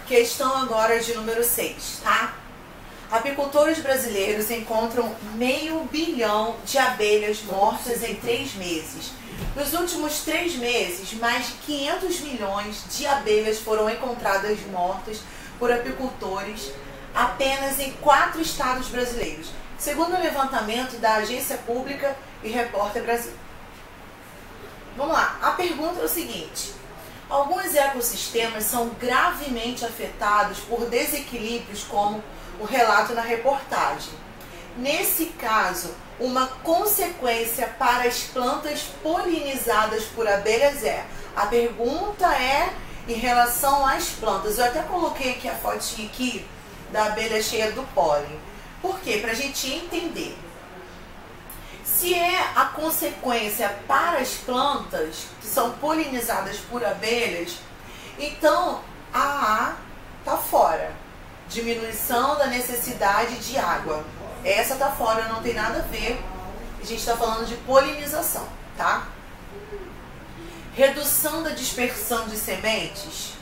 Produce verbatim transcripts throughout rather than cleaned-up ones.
Questão agora de número seis, tá? Apicultores brasileiros encontram meio bilhão de abelhas mortas em três meses. Nos últimos três meses, mais de quinhentos milhões de abelhas foram encontradas mortas por apicultores apenas em quatro estados brasileiros, segundo o levantamento da Agência Pública e Repórter Brasil. Vamos lá, a pergunta é o seguinte: alguns ecossistemas são gravemente afetados por desequilíbrios como o relato na reportagem. Nesse caso, uma consequência para as plantas polinizadas por abelhas é... A pergunta é em relação às plantas. Eu até coloquei aqui a fotinha aqui da abelha cheia do pólen. Por quê? Para a gente entender. Se é a consequência para as plantas que são polinizadas por abelhas, então a A está fora. Diminuição da necessidade de água. Essa está fora, não tem nada a ver. A gente está falando de polinização, tá? Redução da dispersão de sementes.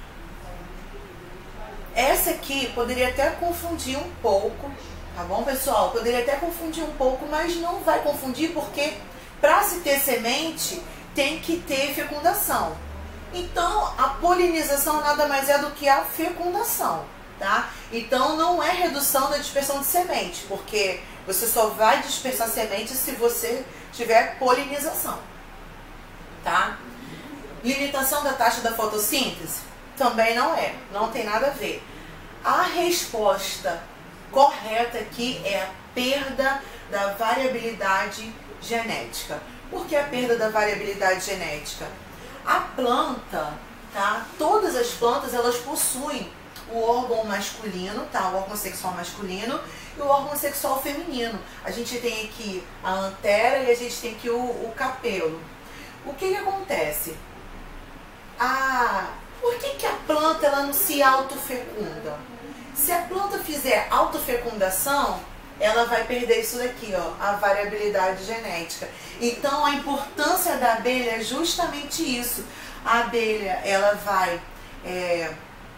Essa aqui poderia até confundir um pouco, tá bom, pessoal? Poderia até confundir um pouco, mas não vai confundir porque para se ter semente tem que ter fecundação. Então a polinização nada mais é do que a fecundação, tá? Então não é redução da dispersão de semente, porque você só vai dispersar semente se você tiver polinização, tá? Limitação da taxa da fotossíntese? Também não é, não tem nada a ver. A resposta correta aqui é a perda da variabilidade genética. Por que a perda da variabilidade genética? A planta, tá? Todas as plantas, elas possuem o órgão masculino, tá? O órgão sexual masculino e o órgão sexual feminino. A gente tem aqui a antera e a gente tem aqui o, o capelo. O que que acontece? A... Por que que a planta ela não se autofecunda? Se a planta fizer autofecundação, ela vai perder isso daqui, ó, a variabilidade genética. Então a importância da abelha é justamente isso. A abelha ela vai é,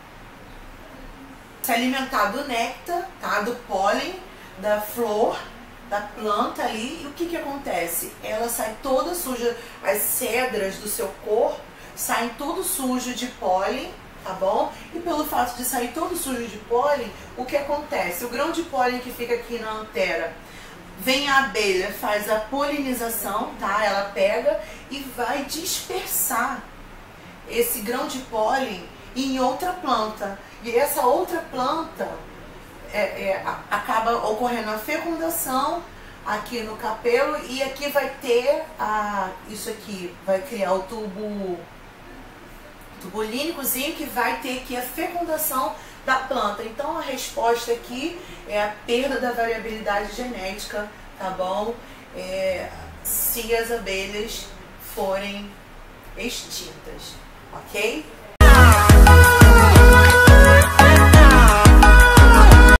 se alimentar do néctar, tá? Do pólen, da flor, da planta ali. E o que que acontece? Ela sai toda suja, as cédulas do seu corpo saem todo sujo de pólen, tá bom? E pelo fato de sair todo sujo de pólen, o que acontece? O grão de pólen que fica aqui na antera, vem a abelha, faz a polinização, tá? Ela pega e vai dispersar esse grão de pólen em outra planta. E essa outra planta é, é, acaba ocorrendo a fecundação aqui no capelo e aqui vai ter a, isso aqui vai criar o tubo tubulínicozinho que vai ter aqui a fecundação da planta. Então a resposta aqui é a perda da variabilidade genética, tá bom? É, se as abelhas forem extintas, ok?